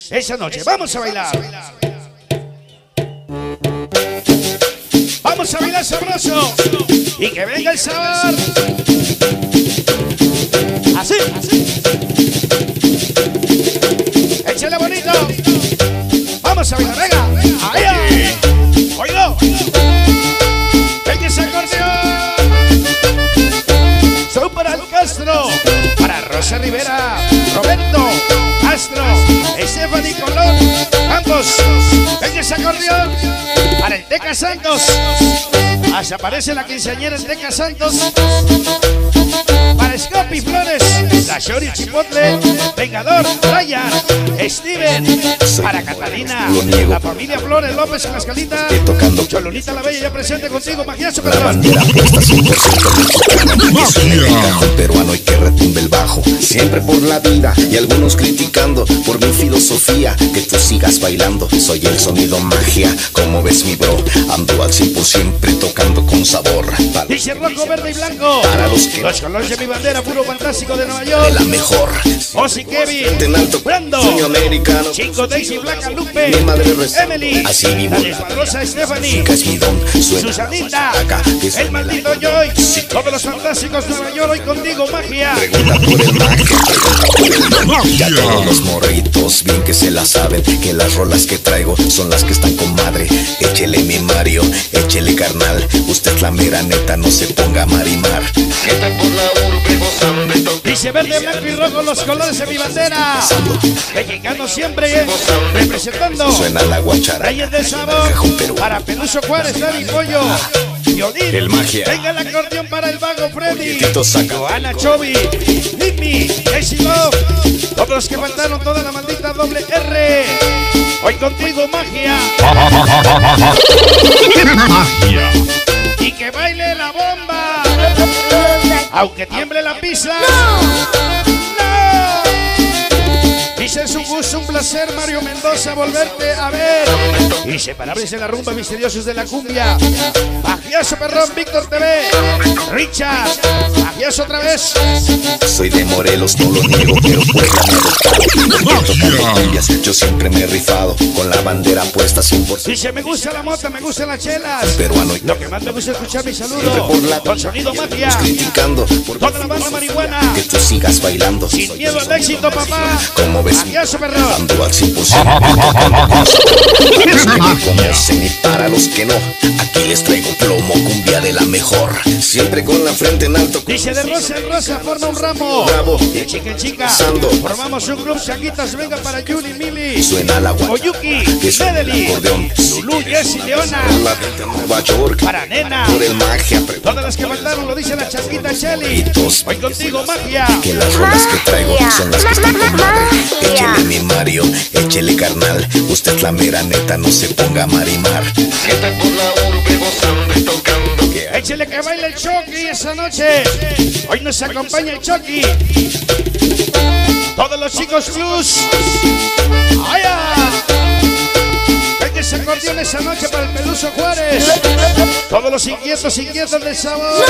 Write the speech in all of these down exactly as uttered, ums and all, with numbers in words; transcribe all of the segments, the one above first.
esa noche. Vamos a bailar. Vamos a bailar sabroso y que venga el sabor. Así, así. Échale bonito. Vamos a bailar, venga. Ahí. Oigo. Venga ese acordeón. Son para el Castro, para Rosa Rivera, Roberto, Astro, Stephanie Colón, ambos. Venga ese acordeón. Para el Teca Santos. Hasta aparece la quinceañera en Teca Santos. Para Scopy Flores, la Shori Chipotle, Vengador, Brian, Steven. Para Catalina, la familia Flores López en la escalita. Chololita la Bella ya presente contigo, Magiazo. La bandera puesta cien por ciento mexicana, que suene el cajón peruano y que retumbe el bajo. Siempre por la vida y algunos criticando por mi filosofía, que tú sigas bailando. Soy el sonido magia, como ves mi bro, ando al cien por ciento siempre tocando con sabor. Dice rojo, verde y blanco. Para los que los colores de mi bandera, puro fantástico de Nueva York. De la mejor. Ozzy Kevin, en alto, Brando, sueño americano. Chico Daisy, Blanca Lupe, Mi madre reza. Emily, Así vivo la la desmadrosa Stephanie, música es mi don. Suena Susanita, acá, que el suene maldito la- Joy, Sí. todos los fantásticos de Nueva York, hoy contigo, magia. Pregunta por el magia, pregunta por el don. Ya todos los morritos bien que se la saben, que las rolas que traigo son las que están con madre. Échele mi Mario, échele carnal, usted es la mera neta, no se ponga a marimar. Dice verde, blanco y rojo, los colores de mi bandera. Mexicano siempre, eh, representando. Suena la guachara, Reyes del sabor, cajón peruano. para Peluso Juárez, David Pollo, Violín, El magia. venga el acordeón para el vago Freddy, Tito saca. Joana Chovy, Mimi, Casey Love, todos los que faltaron, toda la maldita doble R. Hoy contigo, magia. Y que baile la bomba, aunque tiemble la pista. ¡No! Dice es un gusto, un placer, Mario Mendoza, volverte a ver. Inseparables en la rumba, misteriosos de la cumbia. Magiazo Perrón, Víctor T V. Richard, Magiazo otra vez. Soy de Morelos, no lo niego, pero Puebla me ha adoptado. Porque tocando cumbias, yo siempre me he rifado, con la bandera puesta cien por ciento. Dice me gusta la mota, me gustan las chelas. Peruano y Lo que más me gusta es escuchar mi siempre saludo por la con sonido magia. criticando por Toda la banda marihuana. que tú sigas bailando. Sin Soy miedo el al éxito, sonido papá. mágico, como ves mi Magiazo Perrón. ando al cien por ciento tocando con sabor. Para los que me conocen y para los que no, aquí les traigo plomo, cumbia de la mejor. Siempre con la frente en alto. Dice de rosa en rosa, forma un ramo. Bravo. De chica en chica, Sando. formamos un club, Chaguitas, venga para Yuli, Mili, Suena la guachara, Oyuki, que suena el Medeli, acordeón. Lulú, Jessy, Leona, La de Nueva York, para Nena, por el magia, pregunta todas las que faltaron lo dice la Chaquita Shelly. Hoy contigo, magia. que las rolas que traigo son las que están con madre. Échele mi Mario, échele carnal, usted es la mera neta, no se ponga a marimar. Que hay Échele que baile el Chucky esa noche. Hoy nos acompaña el Chucky. Todos los chicos blues. ¡Aya! Venga ese acordeón esa noche para el Peluso Juárez. Todos los inquietos, inquietos del sabor.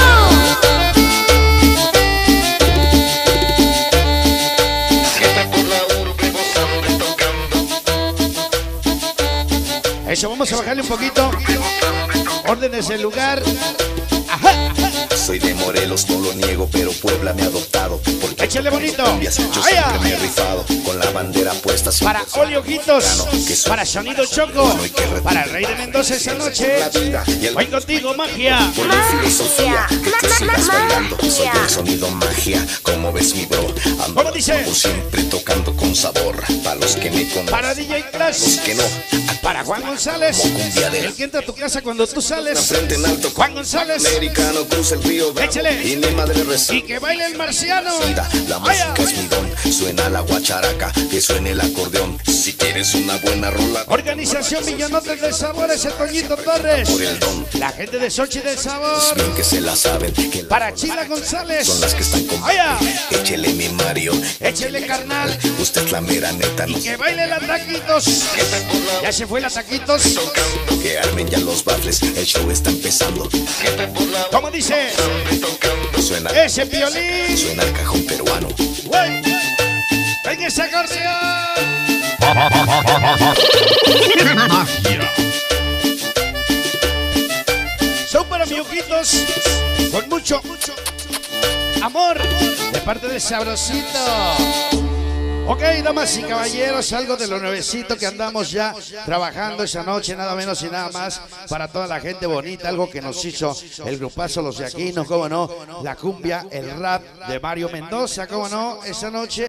Eso, vamos a bajarle un poquito. Órdenes del lugar. Ajá, ajá. soy de Morelos, no lo niego, pero Puebla me ha adoptado. Porque Échale bonito. cumbias, yo ¡Ay, siempre ay! me he rifado, con la bandera puesta Para cien por ciento Oli Ojitos, mexicano, que soy para Sonido Choco, y que retumbe para el Rey de Mendoza esa noche. la vida y el Hoy contigo, magia. por mi filosofía, que tú sigas bailando. Soy el sonido magia, como ves mi bro. Ando ¿Cómo dice? por siempre tocando con sabor. Para los que me conocen, Para D J los Clash, que no, para Juan González, como cumbia de el que entra a tu casa cuando tú la sales. frente en alto. Juan González, Americano cruza el río Bravo, Échale. y mi madre recibe. y que baile el marciano. La ¡Aya! música es mi don, suena la guacharaca, que suene el acordeón. Si quieres una buena rola, Organización Millonotes del Sabor, ese Toñito Torres. por el don. La gente de Sochi del Sabor. Bien que se la saben, que las Para rolas Chila González. son las que están con. ¡Aya! Échele mi Mario, Échele carnal. usted es la mera neta, no Y que baile la taquitos. Ya se fue la taquitos. que armen ya los baffles, el show está empezando. ¿Cómo dice? Suena, Ese violín. suena el cajón peruano. ¡Güey! ¡Venga ese acordeón! Son para miuquitos con mucho, mucho amor de parte del Sabrosito. Ok, damas y caballeros, algo de lo nuevecito que andamos ya trabajando esa noche, nada menos y nada más, para toda la gente bonita, algo que nos hizo el grupazo Los de Aquino, cómo no, la cumbia, el rap de Mario Mendoza, cómo no, esa noche.